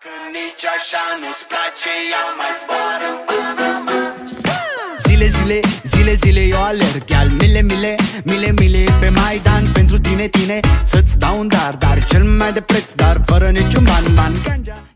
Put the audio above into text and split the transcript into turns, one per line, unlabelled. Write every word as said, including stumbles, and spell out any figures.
Dacă nici așa nu-ți place, ia mai zboară în Panama.
Zile, zile, zile, zile eu alerg, al mile, mile, mile, mile pe Maidan pentru tine, tine, să-ți dau un dar, dar cel mai de preț, dar fără niciun ban, ban, ganja.